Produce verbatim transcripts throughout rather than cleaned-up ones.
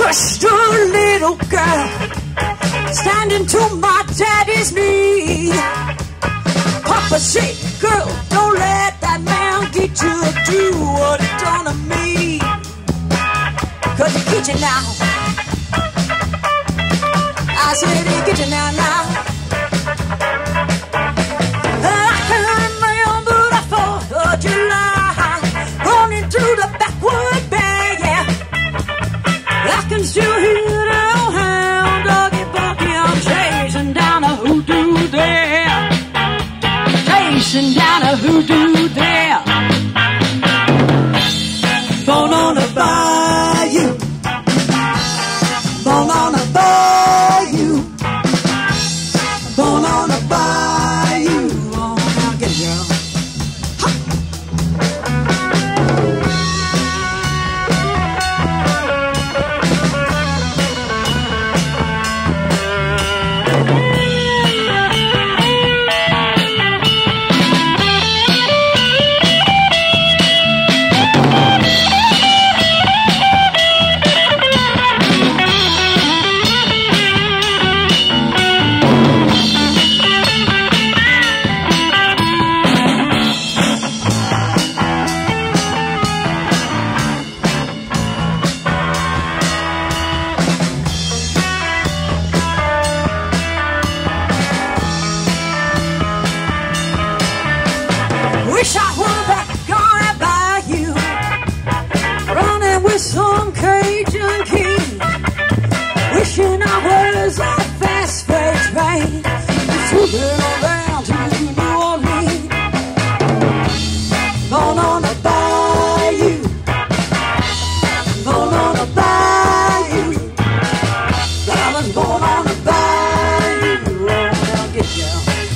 just a little girl standing to my daddy's knee. Papa said, girl, don't let that man get you to do what he done to me. Cause he get you now. I said he get you now, now. I can remember the fourth of July, running through the backwood bay, yeah. I can still hear the old hound doggy barking, chasing down a hoodoo there, chasing down a hoodoo there. Born on the bayou, born on the bayou, born on the bayou. Oh, now get it, girl. Wish I were back on that bayou, running with some Cajun king. Wishing I was that fast freight train that's moving on down to New Orleans. Born on the bayou, born on the bayou. I was born on the bayou. Oh, now get you.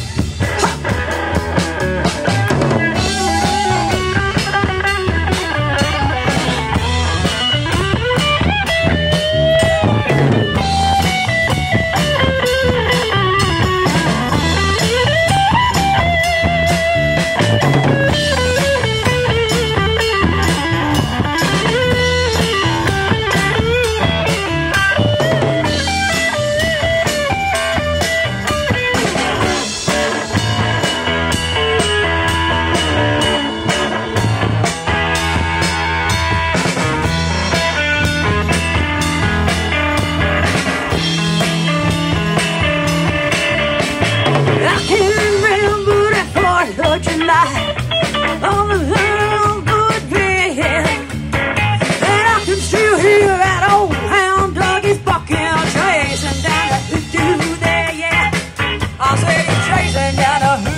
July, on the HoodyGoode bed, and I can still hear that old hound doggy's barking, chasing down the hoodoo there, yeah. I said he's chasing down the hoodoo.